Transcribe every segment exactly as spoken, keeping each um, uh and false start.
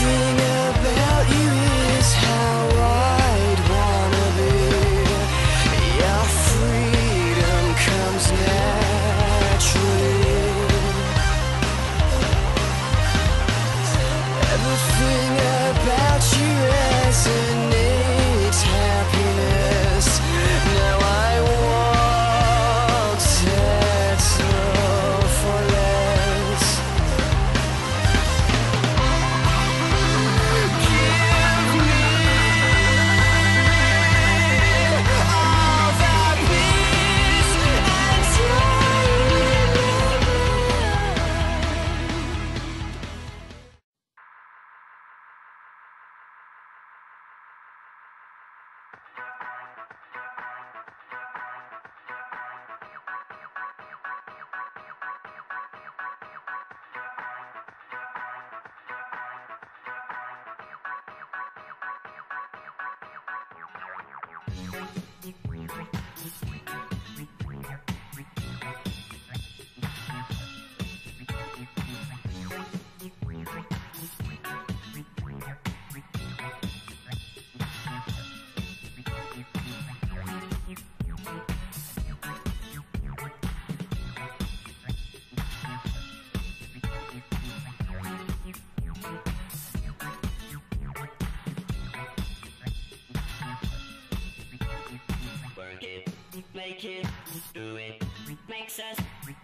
Everything about you is how I'd wanna be. Your freedom comes naturally. Everything about you resonates happiness. Now I won't settle for less. Give me all the peace and joy. Work it, make it, do it, makes us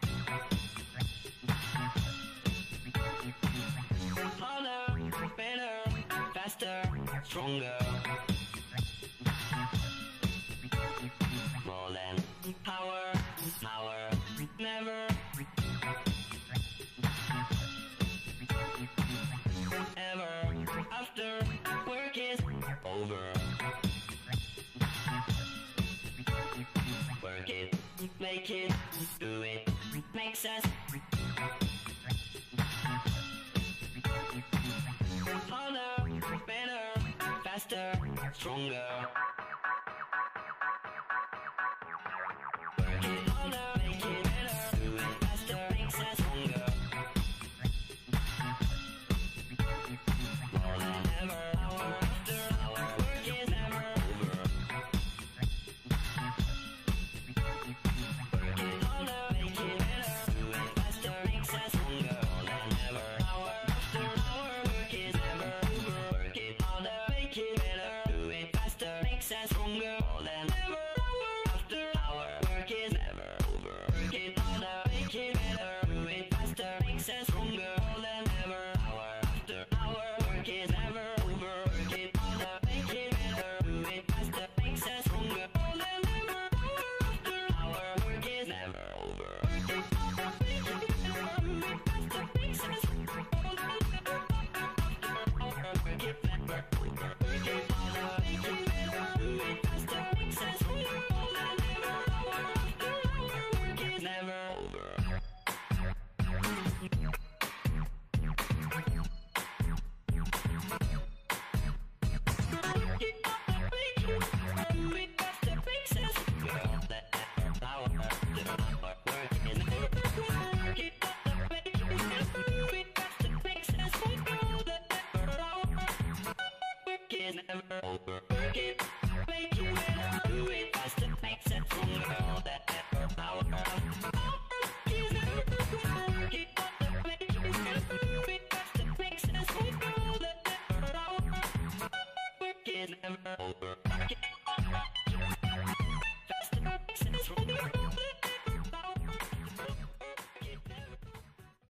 harder, better, faster, stronger. More than power, power, never, ever, after work is over. Work it, make it, do it, makes us harder, better, faster, stronger. Work it harder, make it better, do it faster, makes us stronger. More than ever, hour after hour, work is never over. Work it harder, make it better, do it faster, makes us stronger. More than ever, hour after hour, work is never over. Work it harder, make it better, do it faster, makes us stronger. More than ever, hour after hour, work is never over. Work it harder, make it better, do it faster, makes us stronger. More than ever, hour after hour, work is never over. Work it harder, make it better, do it faster, makes us stronger. More than ever, hour after hour, work is never over. Work it harder, make it better, do it faster, makes us stronger. More than ever, hour after hour, work is never over. Work it harder, make it better, do it faster, makes us stronger. More than ever, hour after hour, work is never over. Never over. Work it, make it better, do it faster, makes it stronger. All that ever power is never over. Work it, make it better, do it faster, makes it stronger. All that ever power, work is never over. Work it.